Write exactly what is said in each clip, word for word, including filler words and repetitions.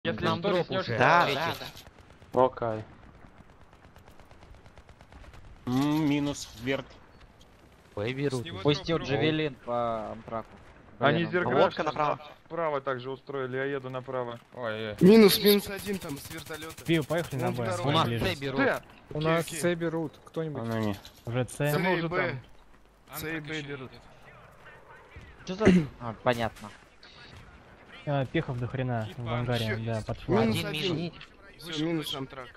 Если Нам что, дроп леснешь, уже. Да, Третий. да, да. Окей. М, Минус вверх. Ой, берут. С него Пустил дроп, Джавелин по Амтраку. Они Блин, зеркальные Лодка направо. направо также устроили, я еду направо. Ой, Минус, минус один там с вертолета. Пиво, поехали на Он Б. второй. У нас Ближе. С берут. Т! У нас окей. С берут. Кто-нибудь? Она не. Уже С. Да мы уже Б. там. Амтрак С и Б еще берут. едет. Что за... А, понятно. А, Пехов до хрена Типа, в ангаре, ещё- да, под Минус флагом. Один один. Все, минус амтрак.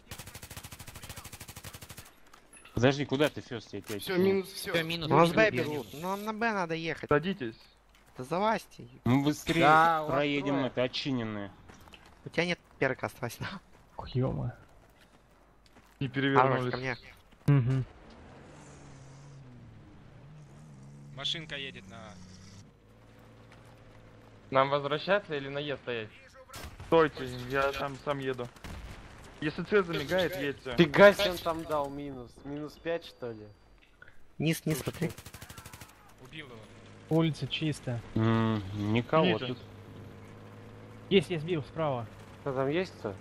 Подожди, куда ты, Фёст, я тебя Все, тяну? минус, все. Все, минус. Ну, с минус, Б минус. берут. Ну, на Б надо ехать. Садитесь. Да залазьте. Мы быстрее Да, у вас проедем трое. это, отчиненные. У тебя нет перка, осталось. Ё-моё. Не Хорош, перевернулись. ко мне. Мгм. Машинка едет на... нам возвращаться или на Е стоять? Стойте, я там сам еду. Если С замигает, едьте. Фига себе он там дал минус. Минус пять что ли? Низ, низ, смотри. Убил его. Улица чистая. М, Никого Ниже. тут. Есть, я сбил справа. Кто там есть кто?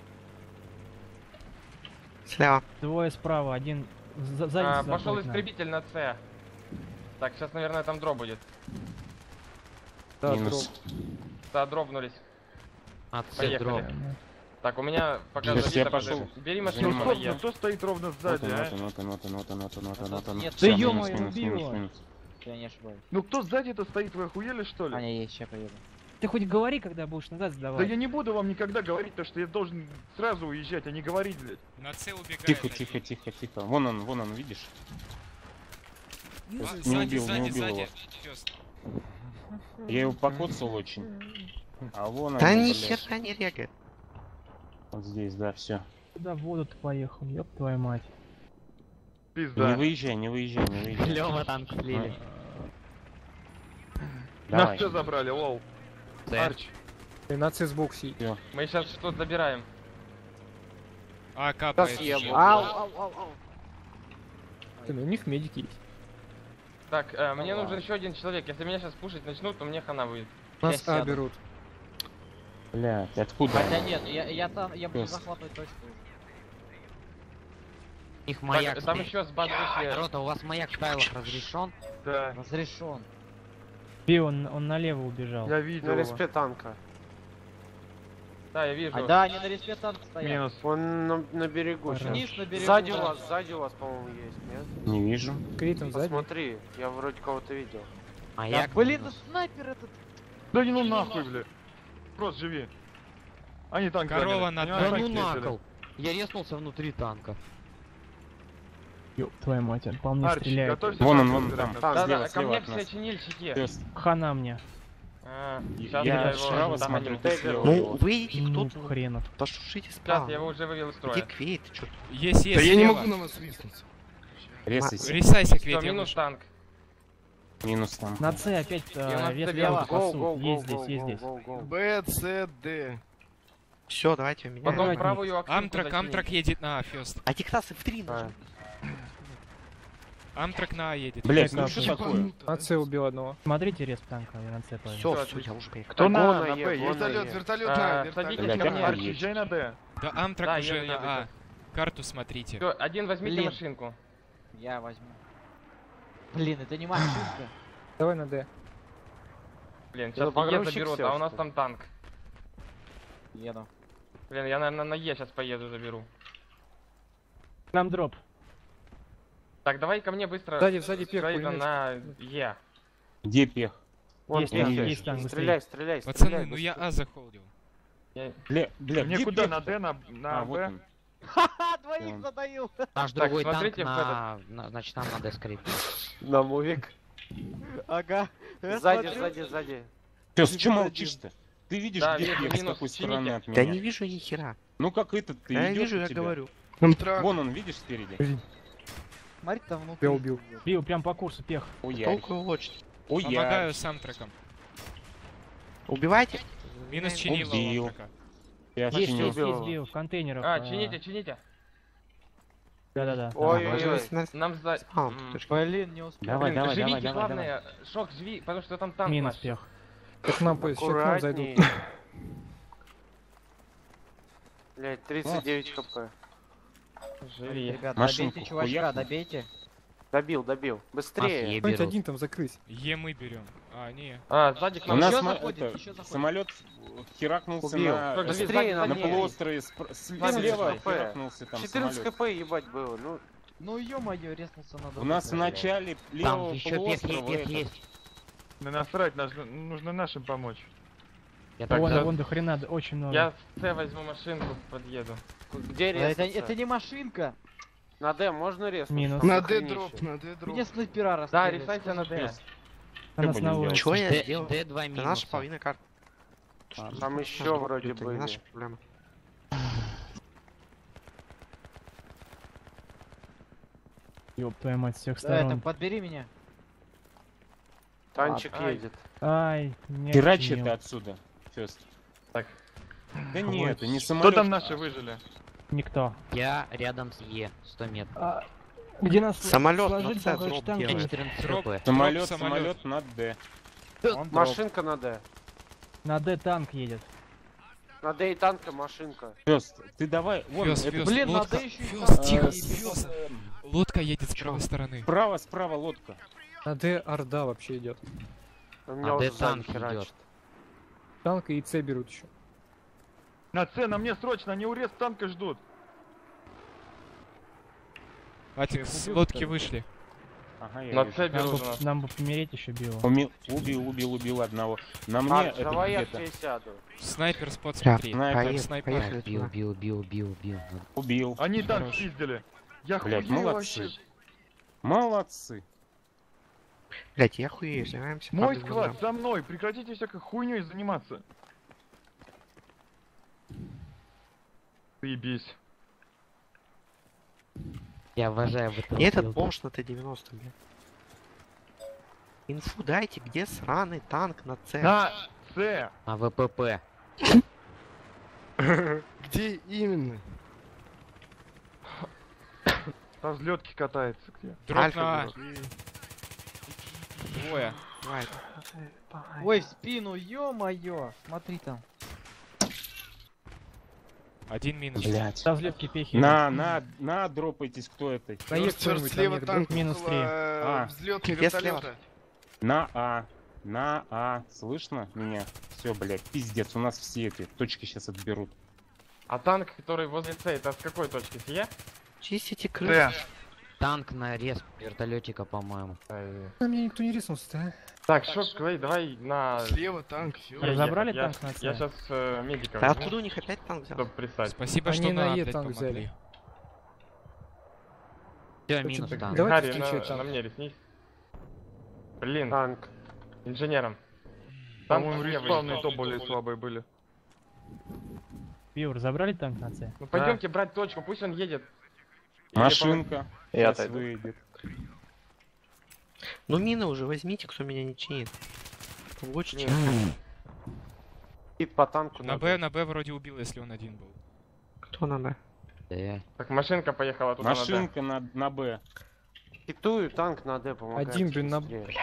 Слева. Двое справа, один за- сзади. А, заходит пошел нам. истребитель на С. Так, сейчас, наверное, там дроп будет. Да, Минус. Да, дропнулись. От С Поехали. дроп. Так, у меня пока Сейчас я забито пошел. подожди. Бери Ну машину Занимай. на стоп, ну Е. кто стоит ровно Вот сзади, он, вот а? он, вот он, вот он, вот он, вот он, вот он, вот он. Нет, Всё, да минус, ё-моё, минус, убил минус, его. минус. Я не ошибаюсь. Ну кто сзади-то стоит, вы охуели что ли? А, не, есть, сейчас поеду. Ты хоть говори, когда будешь назад Да сдавать. я не буду вам никогда говорить то, что я должен сразу уезжать, а не говорить, блядь. На С убегает. Тихо, один. тихо, тихо, тихо. Вон он, вон он, видишь? А, Не Сзади, убил, не сзади, убил сзади. его. Фёст. Я его покоцал очень. А вон Да они, ни блядь. хера не регает. Вот здесь, да, все. Куда в воду ты поехал, ёб твою мать. Не Пизда. выезжай, не выезжай, не выезжай. Лёва танк слили. Нас Давай. все забрали, лол. С. Арч. Ты на С боксе. Мы сейчас что-то забираем. А, капает. съебал. Ау, ау, ау, ау. Ты, ну у них медики есть. Так, э, мне нужен еще один человек. Если меня сейчас пушить начнут, то мне хана будет. Нас Я А сяду. берут. Блядь, откуда? Хотя они? нет, я, я там, я буду Фёст. захватывать точку уже. У них маяк Так, там стоит. еще с баз вышли. Рота, у вас маяк в тайлах разрешен? Да, Разрешен. Пиво, он, он налево убежал. я На видел его. респе танка. Да, я вижу. А, да, они на респе танк стоят. Минус. Он на, на берегу Хорошо. сейчас. Вниз на берегу. Сзади у да. вас, сзади у вас, по-моему, есть, нет? Не вижу. Критом сзади. Посмотри, я вроде кого-то видел. Да, Маяк. блин, ну минус. снайпер этот. Да не ну нахуй, блядь. Просто живи. Они танк Корова заняли. над Они Да танк ну встретили. накол. Я резнулся внутри танка. Ёб твою мать, он по мне Арч, стреляет. готовься. Вон он, танк вон забирать там. нас. Там, Да, слева, да, ко слева мне от все нас. чинильщики. Фёст. Хана мне. А, Я сейчас я я его справа догоню. смотрю, ты слева. Ну, выйдите Ну, кто-то. хренов. Пошушите Сейчас, справа. я его уже вывел из Где строя. Квейт? Чё? Есть, есть. Да я не слева. могу на вас виснуть. Резайся. Рисайся, Все, Квет, я минус вышел. танк. Минус там. На С опять И у нас э, слева. ветрянку Гоу, пасут. гоу, Есть гоу, здесь, есть гоу, здесь. гоу, гоу. Б, С, Д. Все, давайте меняем. Потом Давай, правую активку Амтрак, зачинить. Амтрак едет на А, Фёст. А тиктасы в три А. нажми. Амтрак на А едет. Блять, ну Так, что так. такое? На С убил одного. Смотрите респ танка, я на С поехал. Все, Всё, все, я уже поехал. Кто на, Вон на Е, Б? вон Есть на Вертолет, Е. вертолет А, на, вертолет. садитесь Блядь, ко а мне. Арч, Едь. езжай на Д. Да, Амтрак Да, уже еду, на еду А. Карту смотрите. Все, один возьмите Блин. машинку. Я возьму. Блин, это не машинка. Давай на Д. Блин, Ну, сейчас Е погрузчик заберут, всё, а у нас что там танк. Еду. Блин, я, наверное, на Е сейчас поеду, заберу. Нам дроп. Так, давай ко мне быстро. Сзади, сзади пех, Рейда пулемет. на Е. Где пех? Вон Есть пех танк, есть. есть танк, быстрее. Стреляй, стреляй, Пацаны, стреляй. ну я быстрее. А захолдил. Бля, бля, Мне где куда? пех? На Д, на, на А, вот Б? он. Ха-ха, двоих Вон. задавил. Наш Так, другой танк смотрите в на... на- Значит, там на Д скрипт. На мувик. Ага. Я Сзади, смотрю. сзади, сзади. Фёст, что молчишь-то? Ты видишь, Да, где вижу, пех, с минус, какой чините. стороны от Да меня? не вижу ни хера. Ну как этот, ты Я идёшь вижу, у я тебя. говорю. Амтрак. Вон он, видишь, спереди? Смотри, там внутри. Я убил. Бил прям по курсу пех. Ой, я. Толку лочить. Ой, Помогаю я. с Амтраком. Убивайте. Минус чинила у Убил. Амтрака. Я Есть, чинил. есть, есть, бил. В контейнерах. А, чините, чините. Да-да-да. Ой, давай. ой, ой. Ложись на Нам за... А, М, точка. Блин, не успел. Давай, Блин, давай, живите, давай, давай, давай. главное, Шок, живи, потому что там танк Минус наш. пех. Так к нам, по- сейчас к нам Аккуратней. зайдут. Блять, тридцать девять хп. Живи. Ребят, Машинку добейте чувачка, хуякнул. добейте. Добил, добил. Быстрее. Нас е берут. там закрыть. Е мы берем. А, не. А, сзади к У нам. нас Еще ма- заходит, это, еще заходит. самолет херакнулся Убил. на, Только Быстрее сзади, надо на сзади. полуострове спр- с- Сзади слева хп. херакнулся там четырнадцать самолет. хп ебать было. Ну, Ну ё-моё, резнулся надо. У нас в начале Там левого еще пех, полуострова пех этот- есть. Да насрать, нас- нужно нашим помочь. Я Так, так Вон, сейчас- вон до хрена очень много. Я с С возьму машинку, подъеду. где Да это, резаться? это не машинка. На Д можно резать? Минус. На Д дроп, на Д дроп. Мне снайпера Да, расстреляли. решайте на Д. Плюс. Она нас будем наводит. делать? Чё я Д- сделал? Д два Это наша минуса. половина карт. Там еще Наш вроде дроп, это не были. наша проблема. Ёб твою мать, с всех Да, это сторон. подбери меня. Танчик Ай. едет. Ай, не Херачь охренел. это отсюда, Фёст. Так. Да нет, это не Кто самолет. там наши выжили? Никто. Я рядом с Е, сто метров. А, где нас Самолет сложить, на С там, дроп там делает. будет. четырнадцать Дроп. хп. Самолет, Дроп, самолет на Д. Машинка на Д. На Д танк едет. На Д и танка машинка. Фёст, ты давай, вон, Фёст, это Фёст, Блин, лодка. надо еще и Фёст, танк. тихо, Ебёт. Фёст. Лодка едет с правой стороны. справа, справа лодка. На Д Орда вообще идет. У меня А уже Д сзади танк херачит. идет. Танк и С берут еще. На С, на мне срочно, они урез танка ждут. Атик, с лодки вышли. Ага, я На вижу. С Нам берут бы, у нас. нам бы помереть еще било. Уми- Убил, убил, убил одного. На мне А, это давай я где-то. тебе сяду. Снайпер спот, Бля, смотри. Снайпер, Так, поехали, снайпер. поехали Бил, туда. бил, бил, бил, бил. Убил. Они танк Хорош. спиздили. Я Блять, хуею молодцы. вообще. Молодцы. Блять, я хуею, занимаемся. Мой правда, склад говном. за мной, прекратите всякой хуйней заниматься. Заебись. Я обожаю в этом. И этот бомж на Т девяносто, блядь. Инфу дайте, где сраный танк на С. На С! На ВПП. Где именно? На взлетке катается где. Дроп Альфа на А. берет. Двое. Давай. Ой, в спину, ё-моё. Смотри там. Один минус. Блять. До взлетки пехи. На, на, на, дропайтесь, кто это. Поедет Фёст, кто-нибудь на слева них, танк друг, минус три. А. Взлет Где вертолета. На А. На А. Слышно меня? Все, блять, пиздец, у нас все эти точки сейчас отберут. А танк, который возле С, это с какой точки? С Е? Чистите крысы. С. Танк на респ вертолетика, по-моему. Ай. На меня никто не риснулся, Так, шок, говори, давай на... Слева танк, всё. Я- Разобрали я- танк на С? Я сейчас э, медика Да возьму, откуда у них опять танк взял? чтобы пристать. Спасибо, Они что на на, Е блядь, танк помогли. взяли. Все, минус так, танк. давайте Гарри, включай на, танк. на мне реснись. Блин, Танк. инженером. Танк По-моему, слева респауны идет. то более слабые были. Биур, забрали танк на С? Ну пойдемте брать точку, пусть он едет. Или Машинка. Я Сейчас отойду. выйдет. Ну мины уже возьмите, кто меня не чинит. Лучше, чем... И по танку На надо. Б, на Б вроде убил, если он один был. Кто надо? Да. Так, машинка поехала туда Машинка на, на Б. Хитую, танк на Д помогает. Один, блин, на- быстрее.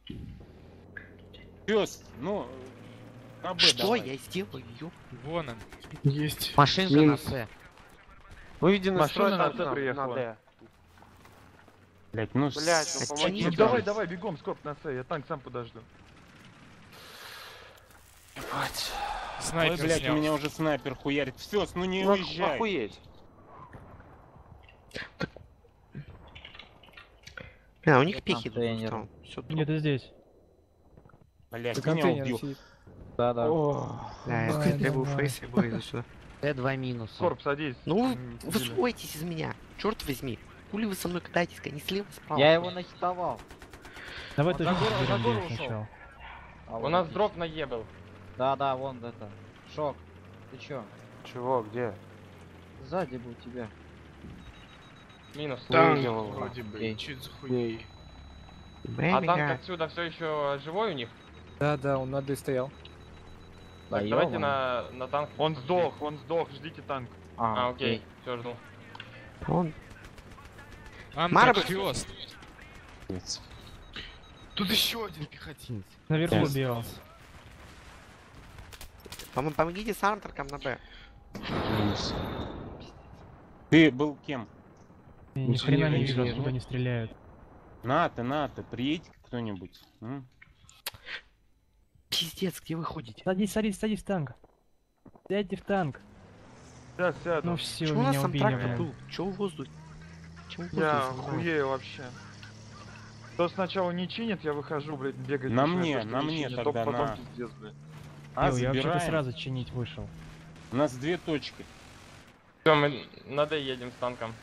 Пес, ну, на Б Что давай. я сделаю? Ёп. Вон он. Есть. Машинка на Минус. С. Выведенный Машина строй на танк Д на, приехала. на Д. Блять, ну, Блядь, с- ну Оттяни. помогите. Ну Нет, давай, нет. давай, бегом, скорб на С, я танк сам подожду. Ой, Снайпер блять, у снял. меня уже снайпер хуярит. Фес, ну не Ну, уезжай. охуеть. Бля, у них Я пехи контейнер. Все, Где-то здесь. Блять, меня убил. Да-да. Бля, я Давай, требую давай. фейс, я буду иди сюда. Т два минуса. Скорб, садись. Ну, М, вы убили. свойтесь из меня. Черт возьми. Хули вы со мной катаетесь, не слева, справа. Я его нахитовал. Давай Он точку на гору- на заберем гору здесь ушел. сначала. А У вот нас здесь. дроп на Е был. Да-да, вон это. Шок. Ты чё? Чего, где? Сзади был тебя. Минус. Танк Увидел. вроде бы. Окей. Чуть за хуйней. Бля, А танк меня. отсюда все еще живой у них? Да, да, он на Д стоял. Так, Да давайте ёбаный. на, на танк. Он сдох, он сдох, ждите танк. А, окей, все, жду. Он. Амтрак, Марбл. Фёст. Тут еще один пехотинец. Наверху Yes. убил. Пом- Помогите с армтраком на Б. минус. Ты был кем? Ни Ничего хрена не не вижу. вижу, откуда они стреляют. На ты, на ты, приедь кто-нибудь. М? Пиздец, где вы ходите? Садись, садись, садись в танк. Сядьте в танк. Сейчас сяду. Ну все, Чё у нас меня там убили, трактор блин. был? Чё в воздухе? Чё в Я воздухе? хуею вообще. Кто сначала не чинит, я выхожу, блядь, бегать. На начинаю, мне, то, что на не мне чинит, тогда, только потом на. пиздец, блядь. А, Ё, я вообще-то забираем. сразу чинить вышел. У нас две точки. Все, мы на Д едем с танком.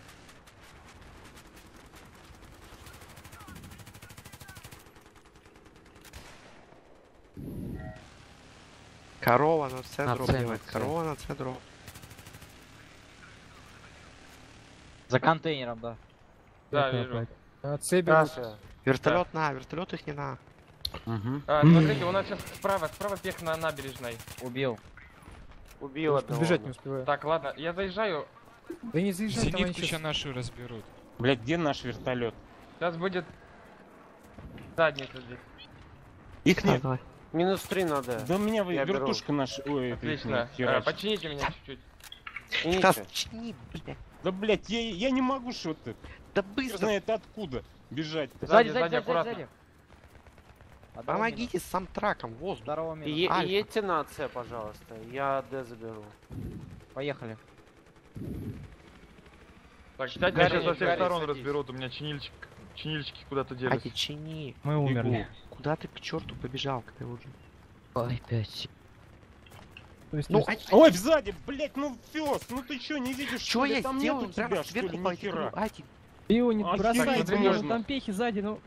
Корова на С На дроп С, на делает. С. Корова на С дроп. За контейнером, да. Да, Я вижу. опять. А, С берут. Саша, Вертолет на, вертолет их не на. Угу. А, смотрите, у нас сейчас справа, справа пех на набережной. Убил. убил одного. Бежать не успеваю. Так, ладно, я заезжаю. Да не заезжай, там они Зенитку сейчас сейчас... нашу разберут. Блять, где наш вертолет? Сейчас будет задница здесь. Их Да, нет. давай. Минус три надо. Да у меня Я беру. вертушка наша. Ой, это их Отлично. не херачит. Э, почините меня чуть-чуть. Сейчас, Чините. чини, блядь. Да блять, я, я не могу что-то. Да Кто быстро. знает откуда бежать-то. Сзади, Сзади, сзади, сзади, сзади, аккуратно. сзади. Одного минус. Помогите с сам траком, воздух. Второго И, минус. е- Альфа. и едьте на С, пожалуйста. Я Д заберу. Поехали. Так, сядь Меня на сейчас Д, со всех Гарри, сторон садись. разберут, у меня чинильчик, чинильчики куда-то делись. Ати, чини. Мы умерли. Куда ты к черту побежал, когда уже? Ой, пять. То есть, Ну, то есть- Ати, Ой, сзади, блять, ну фёс, ну ты чё, не видишь, что ли? я Там сделал? нету Прямо тебя, что сверху ли, по нихера. Ати, Его не Охереть бросай, можно. блин, там пехи сзади, ну...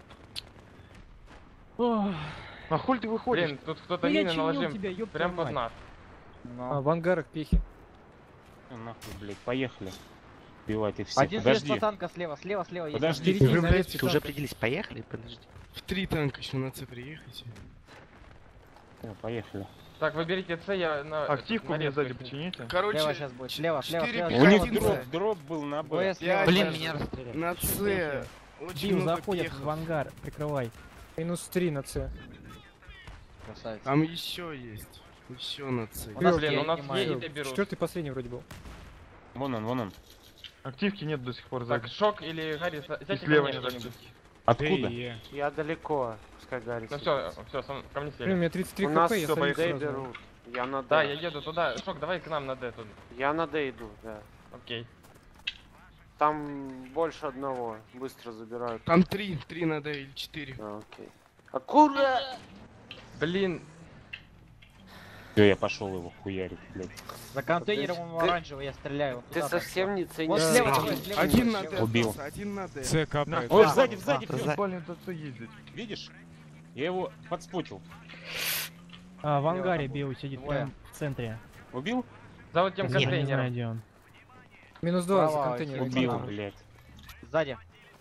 Ох, А хуй ты выходишь? Блин, тут кто-то ну я мины чинил наложим. тебя, ёб Прям твою под мать. нас. Ну. А, в ангарах пехи. Ну, нахуй, блять, поехали. Убивать их всех. Один слева Подожди. танка слева, слева, слева есть. Подожди. Впереди Вы, на блядь, респе ты уже танк. определились, поехали? Подожди. В три танка еще на С приехайте. Всё, поехали. Так, вы берите С, я на... Активку на мне рез сзади возьму. почините. Короче, Слева сейчас будет. Слева, слева, четыре слева. У них один слева. дроп, дроп был на Б. Двое слева. Блин, Блин, меня расстреляли. на С очень Бил, много заходят пехов. в ангар, прикрывай. Минус три на С. Красавец. Там еще есть. Еще на С. У нас Блин, я у нас понимаю. едет и берут. Четвертый последний вроде был. Вон он, вон он. Активки нет до сих пор Так, сзади. Шок или Гарри, са- И сядьте ко слева мне нет кто-нибудь. активки. Откуда? Э, Я далеко. Пускай горит. Ну все, все, ко мне Блин, у сели. меня тридцать три У нас хп, я всё, сойду Д сразу. берут. Я на Д. Да, я еду туда. Шок, давай к нам на Д тут. Я на Д иду, да. Окей. Там больше одного. Быстро забирают. Там три, три на Д или четыре. А, окей. Аккура! Блин, Все, я пошел его хуярить, блять. За контейнером он Ты- оранжевый, я стреляю. вон Ты туда совсем не Вот ценишь. слева, своих слева, слева. Один на Д Убил. остался, один на Д. С капает. Ой, Да. сзади, сзади, Да, Фёс, сзади. Блин, тут все ездить. видишь? Я его подспотил. А, в ангаре там Био сидит Двое. прям в центре. Убил? за вот тем Нет, Я не знаю, контейнером. где он. Минус два за Справа контейнером. сидит. Убил, Да. блять. Сзади.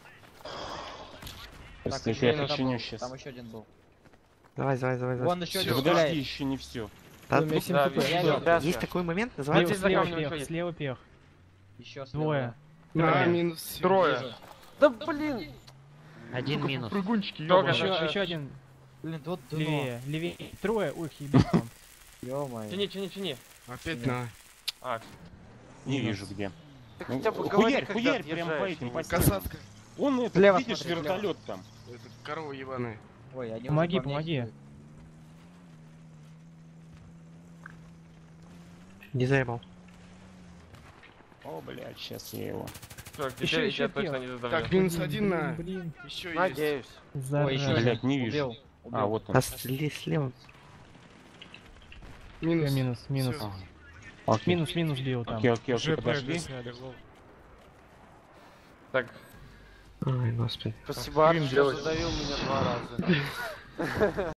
Сейчас Так, я еще один починю был. сейчас. Там еще один был. Давай, давай, давай. давай. Вон еще один Подожди, стреляет. еще не все. Да, У меня ну, семь да, хп. вижу. Я Да, вижу. да. есть такой момент, Слева, называется... Здесь за слева камнем еще пех, есть. слева пех. Еще слева. Двое. На, Блин. минус всё. Трое. Да блин! Один Сука, минус. Прыгунчики, Только ёбаные. Еще, да. еще один Блин, вот дно. левее. Левее. Трое. Ух, ебать там. Ё-моё. Чини, чини, чини. Опять на. А, Не вижу где. Ты Ну, хотя бы хуярь, говори, когда хуярь прям по отъезжаешь, этим, я по не стенам. знаю. Касатка. Он это, Слева видишь, смотри, слева. вертолет там. Это корова ебаная. Ой, они Помоги, уже по мне помоги. хилят. Не заебал. О, блядь, сейчас я его. Шок, Еще, теперь еще я точно пех. не задавлю. Так, минус Блин, один на. Блин, Еще есть. Надеюсь. Ой, зараза. еще один. Блядь, не вижу. Убил. А, Убил. вот он. А сле- слева. Минус. Минус, минус. Всё. Окей, Минус, минус Био там. окей, окей, окей, ЖП подожди. сняли, лол. Так, Ой, господи. Спасибо, Арт, Скрин что делать. задавил меня два раза.